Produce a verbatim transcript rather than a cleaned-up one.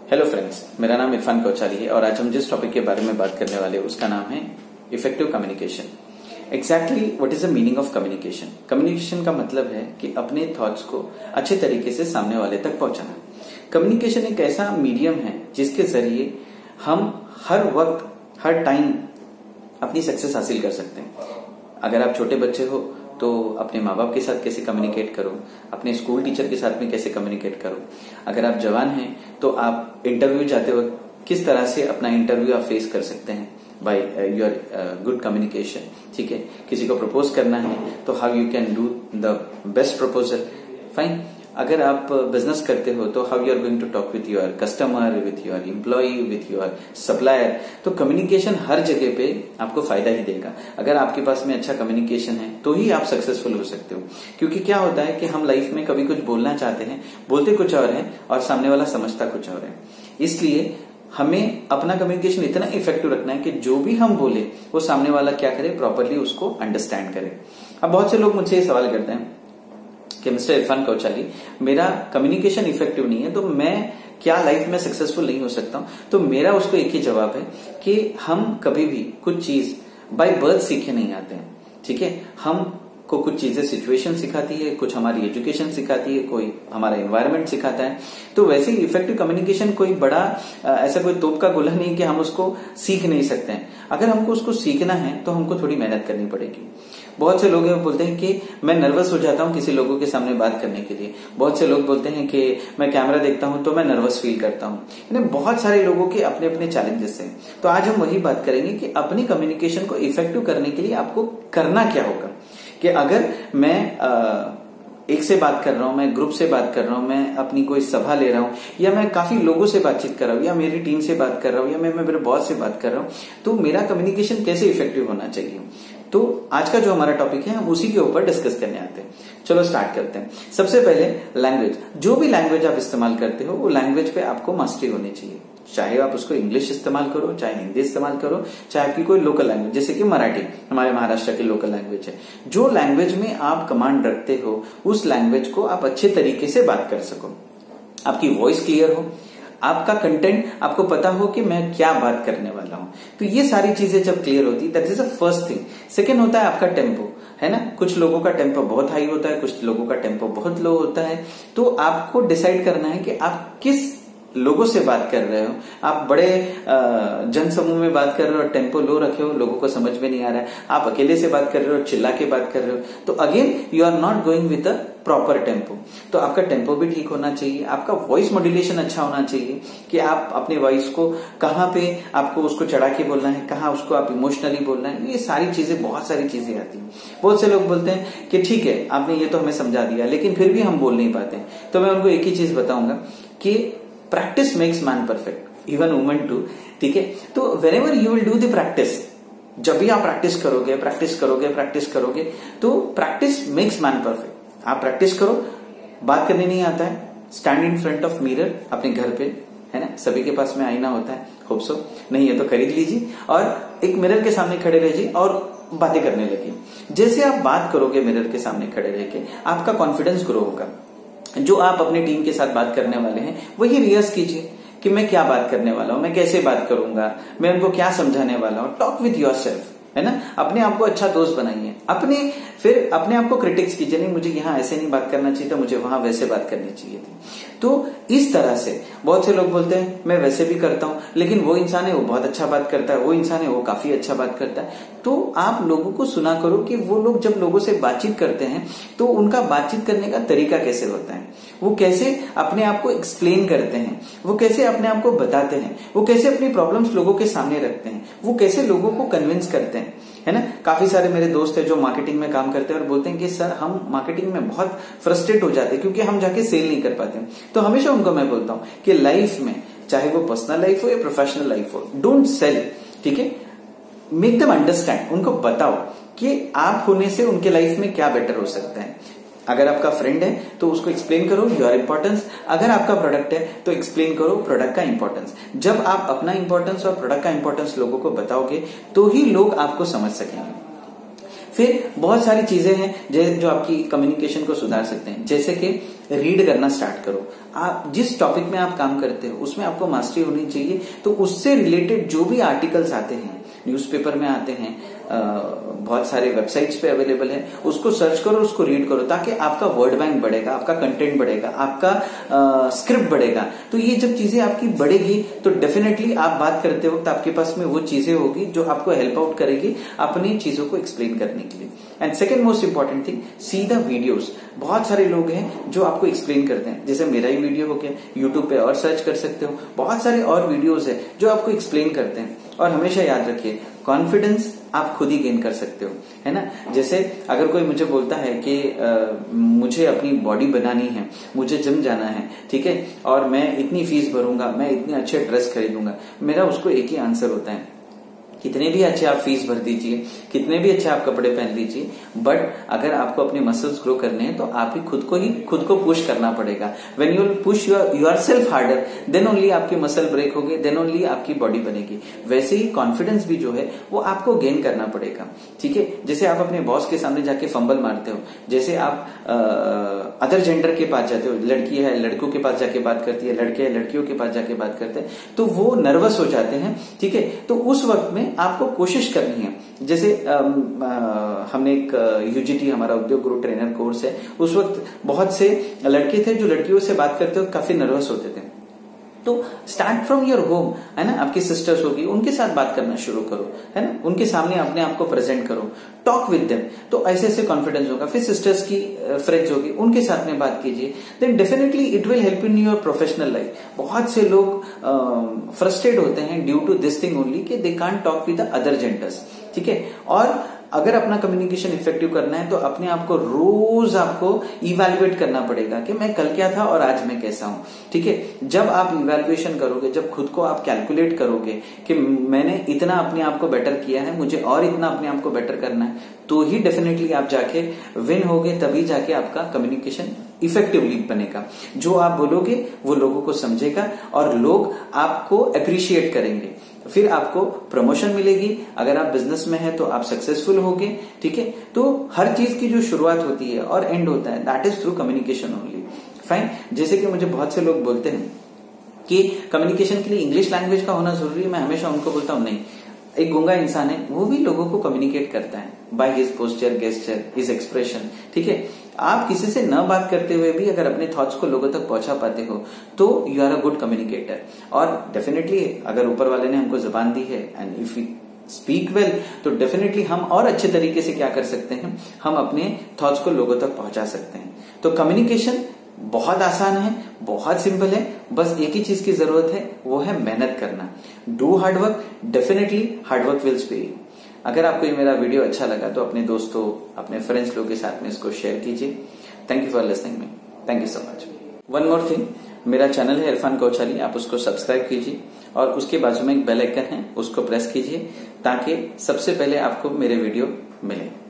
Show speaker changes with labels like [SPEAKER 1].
[SPEAKER 1] Hello friends, मेरा नाम इरफान कौचाली है और आज हम जिस टॉपिक के बारे में बात करने वाले हैं उसका नाम है effective communication. Exactly what is the meaning of communication? Communication का मतलब है कि अपने थॉट्स को अच्छे तरीके से सामने वाले तक पहुंचाना। कम्युनिकेशन एक ऐसा मीडियम है जिसके जरिए हम हर वक्त हर टाइम अपनी सक्सेस हासिल कर सकते हैं। अगर आप छोटे बच्चे हो तो अपने माँ बाप के साथ कैसे कम्युनिकेट करो, अपने स्कूल टीचर के साथ में कैसे कम्युनिकेट करो। अगर आप जवान हैं तो आप इंटरव्यू जाते वक्त किस तरह से अपना इंटरव्यू आप फेस कर सकते हैं बाय योर गुड कम्युनिकेशन। ठीक है, किसी को प्रपोज करना है तो how you can do the best proposal. Fine. अगर आप बिजनेस करते हो तो how you are going to talk with your customer, with your employ, with your supplier. तो कम्युनिकेशन हर जगह पे आपको फायदा ही देगा। अगर आपके पास में अच्छा कम्युनिकेशन है तो ही आप सक्सेसफुल हो सकते हो। क्योंकि क्या होता है कि हम लाइफ में कभी कुछ बोलना चाहते हैं, बोलते कुछ और है और सामने वाला समझता कुछ और है। इसलिए हमें अपना कम्युनिकेशन इतना इफेक्टिव रखना है कि जो भी हम बोले वो सामने वाला क्या करे, प्रॉपरली उसको अंडरस्टैंड करे। अब बहुत से लोग मुझसे ये सवाल करते हैं कि मिस्टर इरफान कौचाली, मेरा कम्युनिकेशन इफेक्टिव नहीं है तो मैं क्या लाइफ में सक्सेसफुल नहीं हो सकता हूं? तो मेरा उसको एक ही जवाब है कि हम कभी भी कुछ चीज बाय बर्थ सीखे नहीं आते हैं। ठीक है, हम को कुछ चीजें सिचुएशन सिखाती है, कुछ हमारी एजुकेशन सिखाती है, कोई हमारा एनवायरनमेंट सिखाता है। तो वैसे ही इफेक्टिव कम्युनिकेशन कोई बड़ा ऐसा कोई तोप का गोला नहीं कि हम उसको सीख नहीं सकते हैं। अगर हमको उसको सीखना है तो हमको थोड़ी मेहनत करनी पड़ेगी। बहुत से लोग बोलते हैं कि मैं नर्वस हो जाता हूं किसी लोगों के सामने बात करने के लिए। बहुत से लोग बोलते हैं कि मैं कैमरा देखता हूं तो मैं नर्वस फील करता हूं। यानी बहुत सारे लोगों के अपने अपने चैलेंजेस हैं। तो आज हम वही बात करेंगे कि अपनी कम्युनिकेशन को इफेक्टिव करने के लिए आपको करना क्या होगा। कि अगर मैं आ, एक से बात कर रहा हूं, मैं ग्रुप से बात कर रहा हूं, मैं अपनी कोई सभा ले रहा हूं, या मैं काफी लोगों से बातचीत कर रहा हूं, या मेरी टीम से बात कर रहा हूं, या मैं मेरे बॉस से बात कर रहा हूं, तो मेरा कम्युनिकेशन कैसे इफेक्टिव होना चाहिए। तो आज का जो हमारा टॉपिक है हम उसी के ऊपर डिस्कस करने आते हैं। चलो स्टार्ट करते हैं। सबसे पहले लैंग्वेज। जो भी लैंग्वेज आप इस्तेमाल करते हो वो लैंग्वेज पे आपको मास्टरी होनी चाहिए। चाहे आप उसको इंग्लिश इस्तेमाल करो, चाहे हिंदी इस्तेमाल करो, चाहे आपकी कोई लोकल लैंग्वेज, जैसे कि मराठी हमारे महाराष्ट्र की लोकल लैंग्वेज है। जो लैंग्वेज में आप कमांड रखते हो उस लैंग्वेज को आप अच्छे तरीके से बात कर सको, आपकी वॉइस क्लियर हो, आपका कंटेंट आपको पता हो कि मैं क्या बात करने वाला हूं। तो ये सारी चीजें जब क्लियर होती, that is the first thing. Second होता है आपका टेम्पो, है ना। कुछ लोगों का टेम्पो बहुत हाई होता है, कुछ लोगों का टेम्पो बहुत लो होता है। तो आपको डिसाइड करना है कि आप किस लोगों से बात कर रहे हो। आप बड़े जन समूह में बात कर रहे हो और टेम्पो लो रखे हो, लोगों को समझ में नहीं आ रहा है। आप अकेले से बात कर रहे हो, चिल्ला के बात कर रहे हो, तो again you are not going with a proper tempo. तो आपका टेम्पो भी ठीक होना चाहिए, आपका वॉइस मॉड्यूलेशन अच्छा होना चाहिए कि आप अपने वॉइस को कहाँ पे आपको उसको चढ़ा के बोलना है, कहाँ उसको आप इमोशनली बोलना है। ये सारी चीजें, बहुत सारी चीजें आती हैं। बहुत से लोग बोलते हैं कि ठीक है आपने ये तो हमें समझा दिया, लेकिन फिर भी हम बोल नहीं पाते। तो मैं उनको एक ही चीज बताऊंगा कि practice makes man perfect, even woman too. ठीक है, तो whenever you will do the practice, जब भी आप प्रैक्टिस करोगे प्रैक्टिस करोगे प्रैक्टिस करोगे तो प्रैक्टिस मेक्स मैन परफेक्ट। आप प्रैक्टिस करो, बात करने नहीं आता है, stand in front of mirror अपने घर पे, है ना। सभी के पास में आईना होता है, होप सो, नहीं है तो खरीद लीजिए और एक मिरर के सामने खड़े रहिए और बातें करने लगे। जैसे आप बात करोगे मिरर के सामने खड़े रह के, आपका कॉन्फिडेंस ग्रो होगा। जो आप अपने टीम के साथ बात करने वाले हैं वही रिहर्स कीजिए कि मैं क्या बात करने वाला हूं, मैं कैसे बात करूंगा, मैं उनको क्या समझाने वाला हूं। टॉक विद योरसेल्फ, है ना। अपने आप को अच्छा दोस्त बनाइए। अपने फिर अपने आप को क्रिटिक्स कीजिए, नहीं मुझे यहाँ ऐसे नहीं बात करना चाहिए था, मुझे वहां वैसे बात करनी चाहिए थी। तो इस तरह से बहुत से लोग बोलते हैं मैं वैसे भी करता हूं, लेकिन वो इंसान है वो बहुत अच्छा बात करता है, वो इंसान है वो काफी अच्छा बात करता है। तो आप लोगों को सुना करो कि वो लोग जब लोगों से बातचीत करते हैं तो उनका बातचीत करने का तरीका कैसे होता है, वो कैसे अपने आप को एक्सप्लेन करते हैं, वो कैसे अपने आप को बताते हैं, वो कैसे अपनी प्रॉब्लम्स लोगों के सामने रखते हैं, वो कैसे लोगों को कन्विंस करते हैं, है ना। काफी सारे मेरे दोस्त हैं जो मार्केटिंग में काम करते हैं और बोलते हैं कि सर हम मार्केटिंग में बहुत फ्रस्ट्रेट हो जाते हैं क्योंकि हम जाके सेल नहीं कर पाते। तो हमेशा उनको मैं बोलता हूं कि लाइफ में, चाहे वो पर्सनल लाइफ हो या प्रोफेशनल लाइफ हो, डोंट सेल। ठीक है, मेक देम अंडरस्टैंड। उनको बताओ कि आप होने से उनके लाइफ में क्या बेटर हो सकता है। अगर आपका फ्रेंड है तो उसको एक्सप्लेन करो योर इंपॉर्टेंस। अगर आपका प्रोडक्ट है तो एक्सप्लेन करो प्रोडक्ट का इंपॉर्टेंस। जब आप अपना इंपॉर्टेंस और प्रोडक्ट का इंपॉर्टेंस लोगों को बताओगे तो ही लोग आपको समझ सकेंगे। फिर बहुत सारी चीजें हैं जो आपकी कम्युनिकेशन को सुधार सकते हैं। जैसे कि रीड करना स्टार्ट करो। आप जिस टॉपिक में आप काम करते हो उसमें आपको मास्टरी होनी चाहिए, तो उससे रिलेटेड जो भी आर्टिकल्स आते हैं, न्यूज़पेपर में आते हैं, आ, बहुत सारे वेबसाइट्स पे अवेलेबल है, उसको सर्च करो, उसको रीड करो, ताकि आपका वर्ड बैंक बढ़ेगा, आपका कंटेंट बढ़ेगा, आपका स्क्रिप्ट बढ़ेगा। तो ये जब चीजें आपकी बढ़ेगी तो डेफिनेटली आप बात करते वक्त आपके पास में वो चीजें होगी जो आपको हेल्प आउट करेगी अपनी चीजों को एक्सप्लेन करने के लिए। And second most important thing, see the videos. बहुत सारे लोग हैं जो आपको एक्सप्लेन करते हैं, जैसे मेरा ही वीडियो हो गया, यूट्यूब पे और सर्च कर सकते हो, बहुत सारे और वीडियोस है जो आपको एक्सप्लेन करते हैं। और हमेशा याद रखिए, कॉन्फिडेंस आप खुद ही गेन कर सकते हो, है ना। जैसे अगर कोई मुझे बोलता है कि आ, मुझे अपनी बॉडी बनानी है, मुझे जिम जाना है, ठीक है, और मैं इतनी फीस भरूंगा, मैं इतने अच्छे ड्रेस खरीदूंगा, मेरा उसको एक ही आंसर होता है, कितने भी अच्छे आप फीस भर दीजिए, कितने भी अच्छे आप कपड़े पहन लीजिए, बट अगर आपको अपने मसल्स ग्रो करने हैं तो आप ही खुद को ही खुद को पुश करना पड़ेगा। When you push your yourself harder, then only आपके मसल ब्रेक होंगे, देन ओनली आपकी बॉडी बनेगी। वैसे ही कॉन्फिडेंस भी जो है वो आपको गेन करना पड़ेगा, ठीक है। जैसे आप अपने बॉस के सामने जाके फंबल मारते हो, जैसे आप अदर जेंडर के पास जाते हो, लड़की है लड़कों के पास जाके बात करती है, लड़के है लड़कियों के पास जाके बात करते हैं, तो वो नर्वस हो जाते हैं, ठीक है। तो उस वक्त में आपको कोशिश करनी है, जैसे आ, आ, हमने एक यूजीटी हमारा उद्योग गुरु ट्रेनर कोर्स है, उस वक्त बहुत से लड़के थे जो लड़कियों से बात करते हुए काफी नर्वस होते थे। तो स्टार्ट फ्रॉम योर होम, है ना, आपकी सिस्टर्स होगी, उनके साथ बात करना शुरू करो, है ना, उनके सामने अपने आप को प्रेजेंट करो, टॉक विद देम, तो ऐसे ऐसे कॉन्फिडेंस होगा। फिर सिस्टर्स की फ्रेंड्स होगी, उनके साथ में बात कीजिए, then definitely it will help in your professional life. बहुत से लोग फ्रस्ट्रेट होते हैं due to this thing only कि they can't talk with the other genders, ठीक है। और अगर अपना कम्युनिकेशन इफेक्टिव करना है तो अपने आप को रोज आपको इवैल्यूएट करना पड़ेगा कि मैं कल क्या था और आज मैं कैसा हूं, ठीक है। जब आप इवैल्यूएशन करोगे, जब खुद को आप कैलकुलेट करोगे कि मैंने इतना अपने आप को बेटर किया है, मुझे और इतना अपने आप को बेटर करना है, तो ही डेफिनेटली आप जाके विन होगे, तभी जाके आपका कम्युनिकेशन इफेक्टिवली बनेगा। जो आप बोलोगे वो लोगों को समझेगा और लोग आपको अप्रिशिएट करेंगे, फिर आपको प्रमोशन मिलेगी। अगर आप बिजनेस में हैं तो आप सक्सेसफुल होगे, ठीक है। तो हर चीज की जो शुरुआत होती है और एंड होता है, that is through communication only, fine. जैसे कि मुझे बहुत से लोग बोलते हैं कि कम्युनिकेशन के लिए इंग्लिश लैंग्वेज का होना जरूरी है, मैं हमेशा उनको बोलता हूं नहीं। एक गूंगा इंसान है, वो भी लोगों को कम्युनिकेट करता है by his posture, gesture, his expression, ठीक है। आप किसी से न बात करते हुए भी अगर अपने थॉट्स को लोगों तक पहुंचा पाते हो तो you are a good communicator. और डेफिनेटली अगर ऊपर वाले ने हमको जुबान दी है and if you speak well, तो डेफिनेटली हम और अच्छे तरीके से क्या कर सकते हैं, हम अपने थॉट्स को लोगों तक पहुंचा सकते हैं। तो कम्युनिकेशन बहुत आसान है, बहुत सिंपल है, बस एक ही चीज की जरूरत है, वो है मेहनत करना। Do hard work, definitely hard work will pay you. अगर आपको ये मेरा वीडियो अच्छा लगा तो अपने दोस्तों, अपने फ्रेंड्स लोग के साथ में इसको शेयर कीजिए। Thank you for listening me, thank you so much. One more thing, मेरा चैनल है इरफान कौचाली, आप उसको सब्सक्राइब कीजिए और उसके बाजू में एक बेल आइकन है, उसको प्रेस कीजिए ताकि सबसे पहले आपको मेरे वीडियो मिले।